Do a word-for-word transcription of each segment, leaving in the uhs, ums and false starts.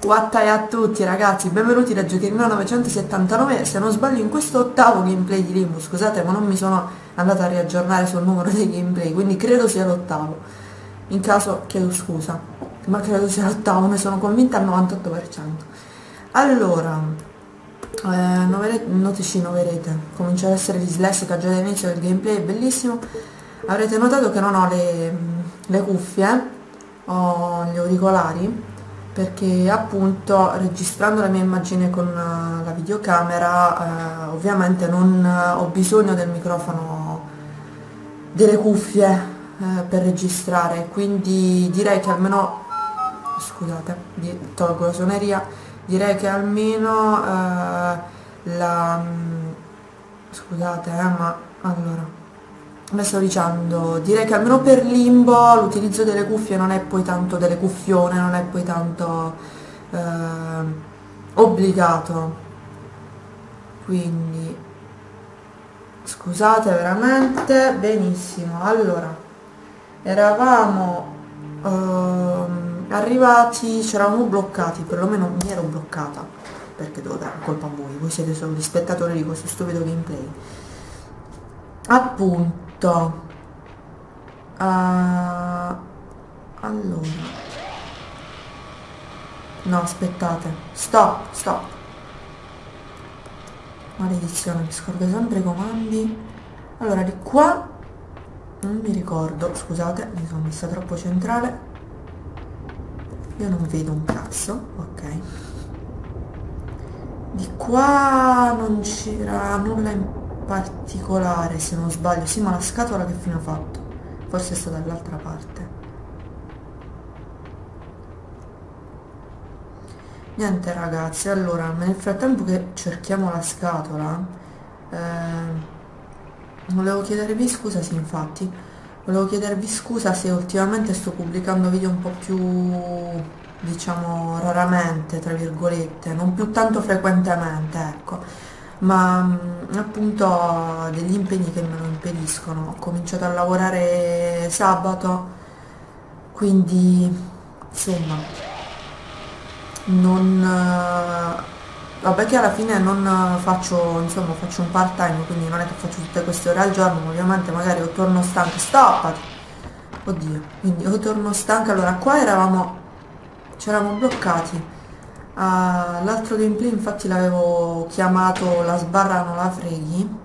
Wattai a tutti ragazzi, benvenuti da Giocherino novecentosettantanove, se non sbaglio in questo ottavo gameplay di Limbo, scusate ma non mi sono andata a riaggiornare sul numero dei gameplay, quindi credo sia l'ottavo, in caso chiedo scusa, ma credo sia l'ottavo, ne sono convinta al novantotto per cento. Allora, eh, novere, notici noverete, comincia ad essere dislessica già dall'inizio del gameplay, è bellissimo. Avrete notato che non ho le, le cuffie, ho gli auricolari, perché appunto registrando la mia immagine con uh, la videocamera uh, ovviamente non uh, ho bisogno del microfono, delle cuffie uh, per registrare, quindi direi che almeno, scusate, tolgo la suoneria, direi che almeno uh, la scusate eh, ma allora come sto dicendo, direi che almeno per Limbo l'utilizzo delle cuffie non è poi tanto delle cuffione, non è poi tanto eh, obbligato, quindi scusate veramente. Benissimo, allora eravamo ehm, arrivati, c'eravamo bloccati, perlomeno mi ero bloccata, perché devo dare colpa a voi, voi siete solo gli spettatori di questo stupido gameplay. Appunto, uh, allora no aspettate, stop stop maledizione, mi scordo sempre i comandi. Allora di qua non mi ricordo, scusate, mi sono messa troppo centrale, io non vedo un cazzo. Ok, di qua non c'era nulla in particolare se non sbaglio. Sì, ma la scatola che fine ha fatto? Forse è stata dall'altra parte. Niente ragazzi, allora nel frattempo che cerchiamo la scatola eh, volevo chiedervi scusa, sì infatti volevo chiedervi scusa se ultimamente sto pubblicando video un po' più, diciamo, raramente, tra virgolette, non più tanto frequentemente, ecco, ma mh, appunto ho degli impegni che me lo impediscono. Ho cominciato a lavorare sabato, quindi insomma non eh, vabbè che alla fine non faccio, insomma faccio un part time, quindi non è che faccio tutte queste ore al giorno, ovviamente magari o torno stanca, stoppati, oddio, quindi o torno stanca. Allora qua eravamo, c'eravamo bloccati. Uh, l'altro gameplay infatti l'avevo chiamato la sbarra non la freghi,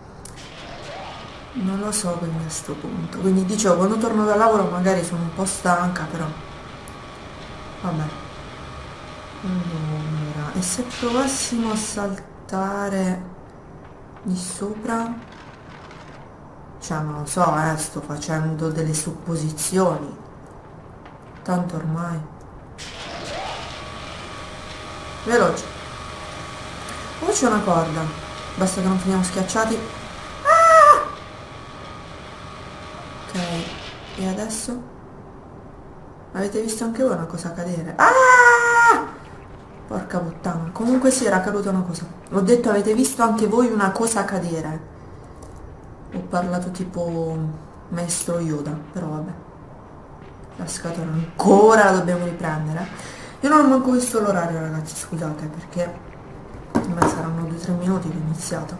non lo so quindi a sto punto, quindi dicevo quando torno dal lavoro magari sono un po' stanca, però vabbè. Allora, e se provassimo a saltare di sopra, cioè non lo so, eh, sto facendo delle supposizioni, tanto ormai veloce. Poi c'è una corda, basta che non finiamo schiacciati. Ah! Ok, e adesso? Avete visto anche voi una cosa cadere? Ah! Porca puttana, comunque sì, era caduta una cosa. Ho detto avete visto anche voi una cosa cadere. Ho parlato tipo maestro Yoda, però vabbè. La scatola ancora la dobbiamo riprendere. Io non ho manco visto l'orario ragazzi, scusate, perché beh, saranno due tre minuti che ho iniziato.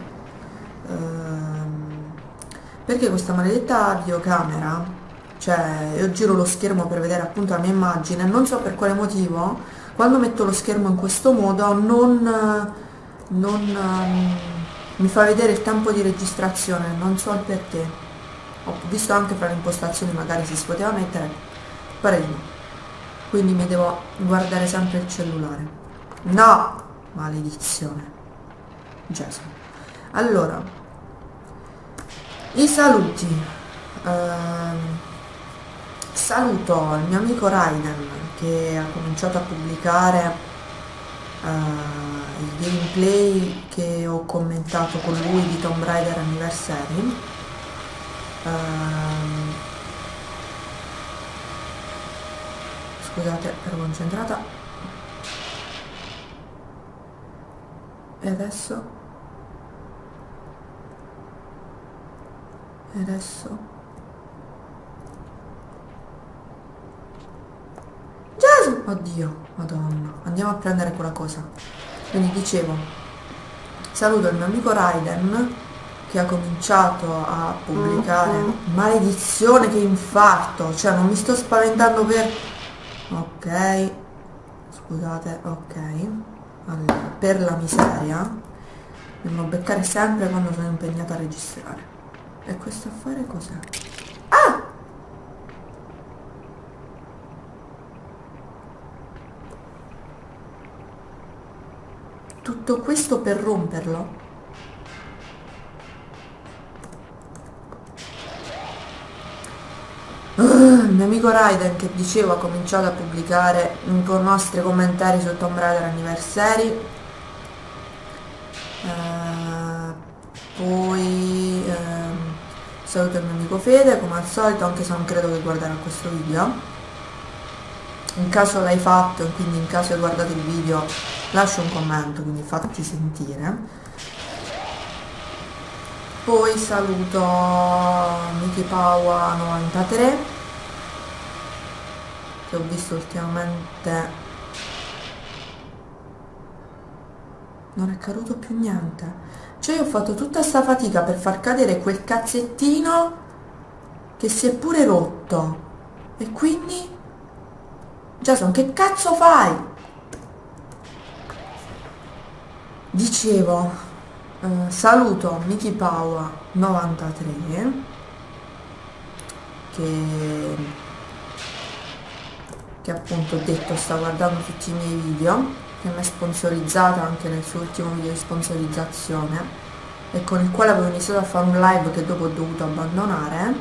Ehm, perché questa maledetta videocamera, cioè io giro lo schermo per vedere appunto la mia immagine, non so per quale motivo, quando metto lo schermo in questo modo non, non um, mi fa vedere il tempo di registrazione, non so il perché. Ho visto anche fra le impostazioni magari si poteva mettere, pare di no. Quindi mi devo guardare sempre il cellulare. No! Maledizione. Gesù. Allora, i saluti. Uh, saluto il mio amico Raiden che ha cominciato a pubblicare uh, il gameplay che ho commentato con lui di Tomb Raider Anniversary. Uh, Scusate, ero concentrata. E adesso? E adesso? Gesù! Oddio, madonna, andiamo a prendere quella cosa. Quindi dicevo, saluto il mio amico Raiden che ha cominciato a pubblicare. Maledizione, che infarto, cioè non mi sto spaventando per... Ok, scusate, ok, allora, per la miseria devo beccare sempre quando sono impegnata a registrare. E questo affare cos'è? Ah! Tutto questo per romperlo? Uh, il mio amico Raiden, che dicevo, ha cominciato a pubblicare i nostri commentari su Tomb Raider Anniversary. Uh, poi uh, saluto il mio amico Fede, come al solito, anche se non credo che guarderà questo video. In caso l'hai fatto e quindi in caso hai guardato il video, lascia un commento, quindi fatti sentire. Poi saluto Miki Paua novantatré, che ho visto ultimamente non è caduto più niente. Cioè io ho fatto tutta sta fatica per far cadere quel cazzettino che si è pure rotto. E quindi Jason, che cazzo fai? Dicevo, Uh, saluto Miki Paua novantatré che, che appunto ho detto sta guardando tutti i miei video, che mi è sponsorizzata anche nel suo ultimo video di sponsorizzazione e con il quale avevo iniziato a fare un live che dopo ho dovuto abbandonare.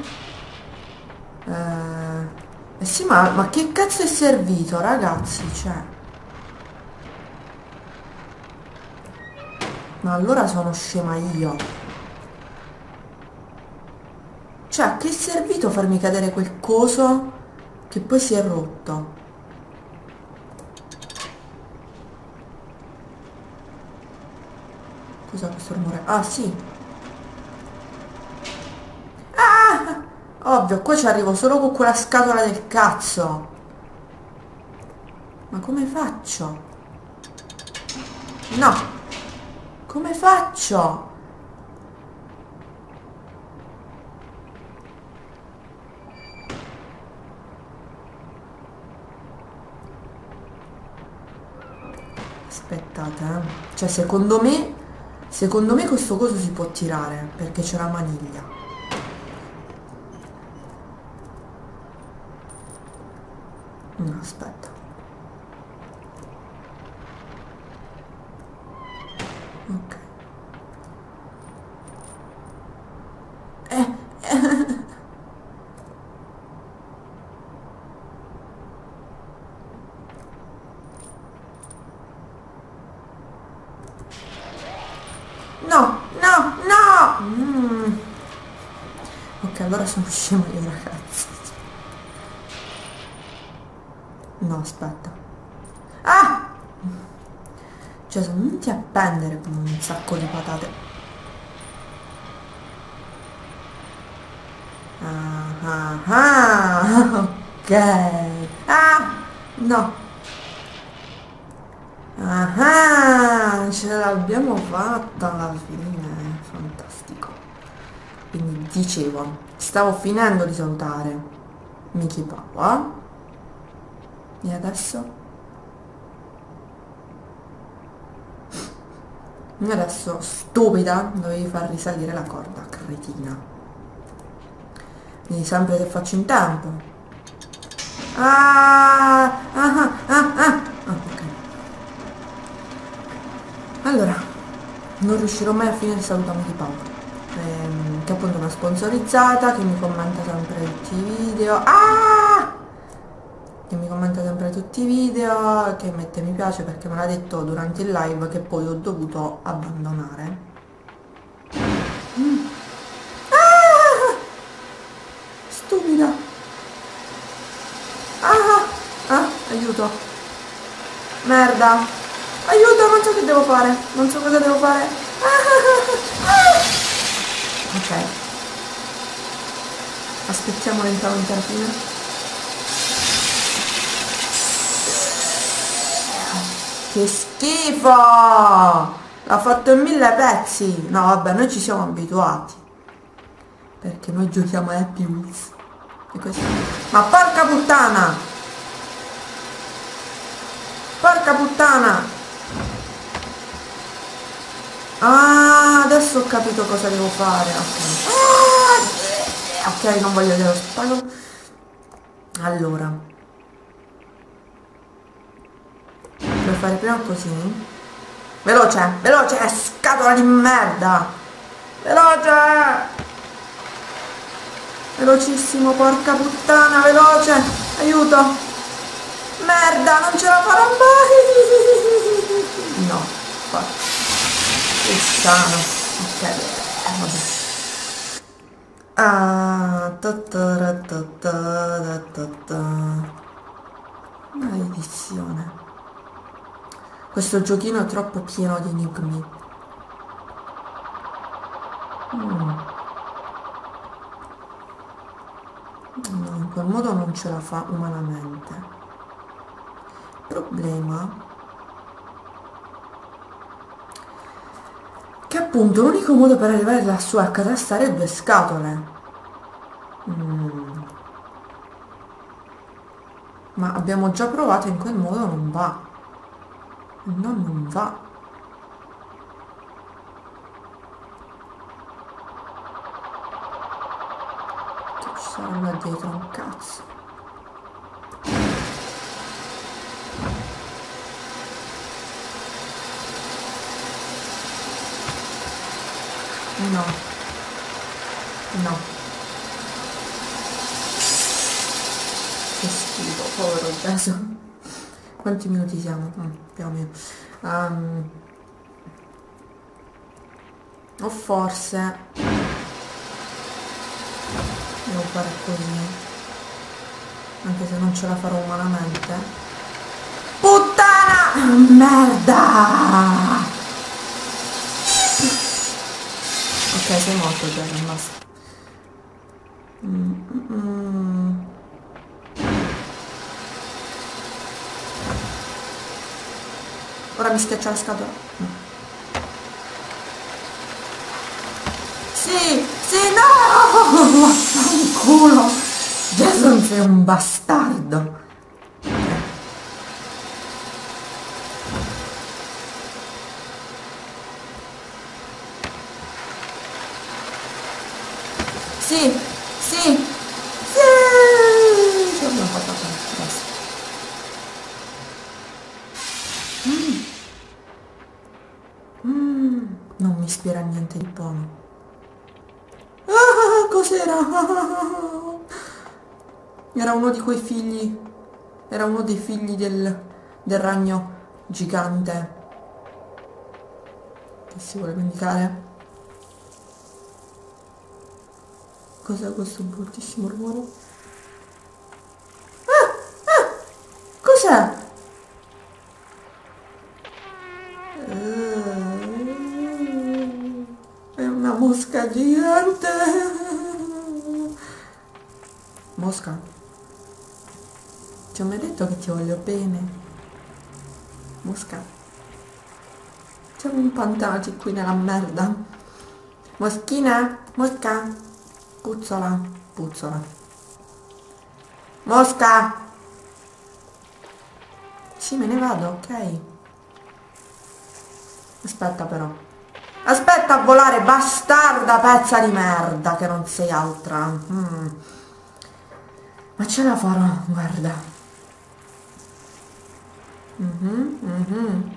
Uh, eh sì, ma, ma che cazzo è servito, ragazzi? Cioè, ma allora sono scema io. Cioè, a che è servito farmi cadere quel coso che poi si è rotto? Cos'è questo rumore? Ah, sì. Ah! Ovvio, qua ci arrivo solo con quella scatola del cazzo. Ma come faccio? No. Come faccio? Aspettate, eh. Cioè, secondo me, secondo me questo coso si può tirare, perché c'è la maniglia. No, aspetta. Ok. Eh, eh. No, no, no! Mm. Ok, allora sono scema io, ragazzi. No, aspetta. Ah! Cioè, sono venuti a appendere come un sacco di patate. Ah, ah, ah, ok. Ah, no. Ah, ce l'abbiamo fatta alla fine. Fantastico. Quindi dicevo, stavo finendo di salutare Miki Paua. E adesso? E adesso, stupida, dovevi far risalire la corda, cretina. Quindi sempre se faccio in tempo. Ah, ah, ah, ah, ah. Ah, ok. Allora, non riuscirò mai a finire salutando di Paolo, ehm, che appunto è una sponsorizzata, che mi commenta sempre tutti i video. Ah! Che mi commenta sempre tutti i video, che mette mi piace perché me l'ha detto durante il live, che poi ho dovuto abbandonare. Mm. Ah! Stupida! Ah! Ah! Aiuto! Merda! Aiuto! Non so che devo fare! Non so cosa devo fare! Ah! Ah! Ok. Aspettiamo lentamente alla fine. che schifo! L'ha fatto in mille pezzi. No, vabbè, noi ci siamo abituati. Perché noi giochiamo a Happy Wheels. E questo... Ma porca puttana! Porca puttana! Ah, adesso ho capito cosa devo fare. Ok, ah, ok, non voglio vedere lo spago. Allora, devo fare prima così. Veloce, veloce, scatola di merda. Veloce. Velocissimo, porca puttana, veloce. Aiuto. Merda, non ce la farò mai. No, fa. Che strano. Ok, eh, vabbè. Ah, ta ta ta ta ta ta. Maledizione. Questo giochino è troppo pieno di enigmi. Mm. No, in quel modo non ce la fa umanamente. Il problema che appunto l'unico modo per arrivare lassù a accatastare due scatole. Mm. Ma abbiamo già provato, in quel modo non va. No, non va. Che ci sarà là dietro un cazzo. No. No. Che schifo, povero Jason. Quanti minuti siamo? Mm, più o meno. Um, o forse devo fare così, anche se non ce la farò umanamente. Puttana! Merda! Ok, sei morto già, non basta. Mm, mm, mm. Ora mi schiaccia la scatola. No. Sì, sì, no! Vaffanculo! Jason, sei un bastardo. Sì, sì, sì! Ce l'abbiamo fatta, basta. Mm. Mm. Non mi ispira niente di buono. Ah, cos'era? Era uno di quei figli. Era uno dei figli del, del ragno gigante che si vuole vendicare. Cos'è questo bruttissimo rumore? Ah! Ah! Cos'è? È una mosca gigante. Mosca, ti ho mai detto che ti voglio bene? Mosca, siamo impantanati qui nella merda. Moschina, mosca, puzzola, puzzola. Mosca! Sì, me ne vado, ok. Aspetta però. Aspetta a volare, bastarda pezza di merda, che non sei altra. Mm. Ma ce la farò, guarda. Mhm, mhm.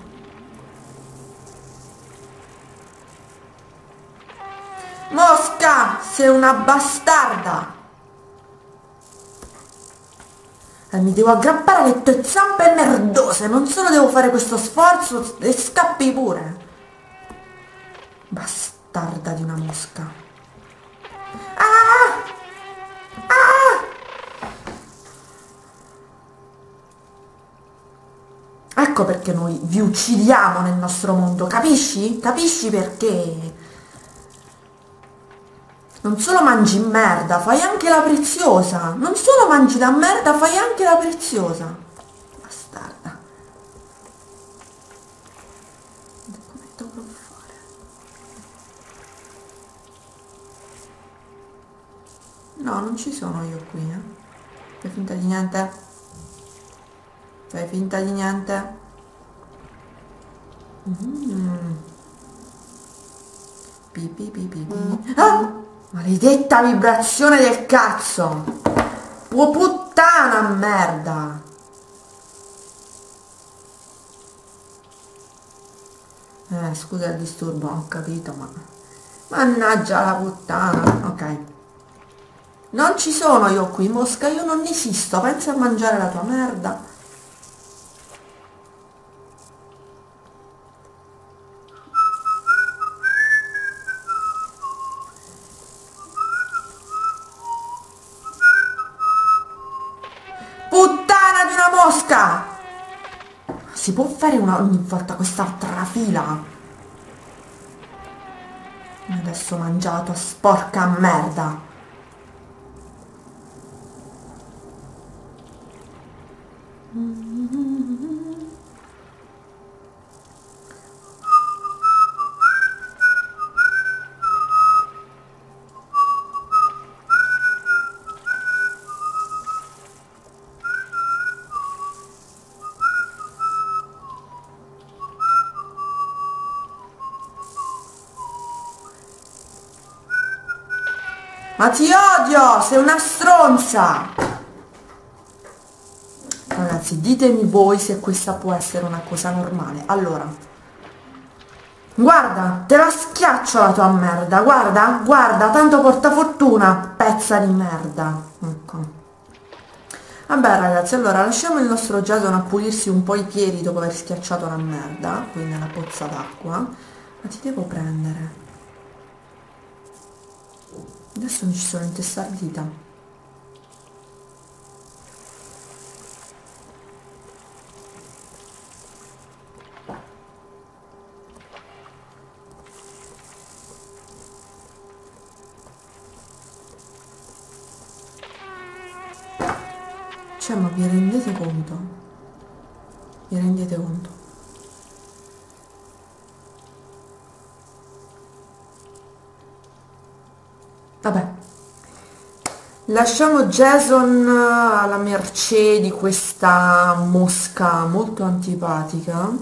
Mosca, sei una bastarda. E mi devo aggrappare alle tue zampe merdose, non solo devo fare questo sforzo e scappi pure. Bastarda di una mosca. Ah! Ah! Ecco perché noi vi uccidiamo nel nostro mondo, capisci? Capisci perché? Non solo mangi merda, fai anche la preziosa. Non solo mangi la merda, fai anche la preziosa. Bastarda. No, non ci sono io qui, eh. Fai finta di niente? Fai finta di niente? Mm. Pi, pi, pi, pi, pi. Ah! Maledetta vibrazione del cazzo! Oh puttana merda! Eh, scusa il disturbo, ho capito, ma... Mannaggia la puttana! Ok. Non ci sono io qui, Mosca, io non esisto, pensa a mangiare la tua merda. Puttana di una mosca! Si può fare una ogni volta quest'altra fila? Adesso ho mangiato, sporca merda. Ma ti odio, sei una stronza! Ragazzi, ditemi voi se questa può essere una cosa normale. Allora, guarda, te la schiaccio la tua merda, guarda, guarda, tanto porta fortuna, pezza di merda. Ecco. Vabbè ragazzi, allora lasciamo il nostro Jason a pulirsi un po' i piedi dopo aver schiacciato la merda, qui nella pozza d'acqua. Ma ti devo prendere. Adesso mi ci sono intestardita. Cioè, ma vi rendete conto? Vi rendete conto? Vabbè, lasciamo Jason alla mercé di questa mosca molto antipatica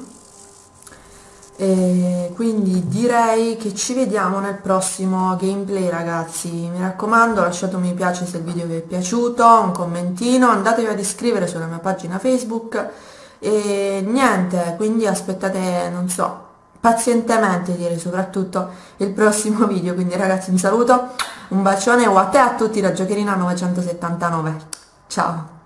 e quindi direi che ci vediamo nel prossimo gameplay ragazzi. Mi raccomando, lasciate un mi piace se il video vi è piaciuto, un commentino, andatevi ad iscrivere sulla mia pagina Facebook e niente, quindi aspettate, non so, pazientemente direi soprattutto il prossimo video. Quindi ragazzi, un saluto, un bacione o a te e a tutti da Giocherina novecentosettantanove, ciao!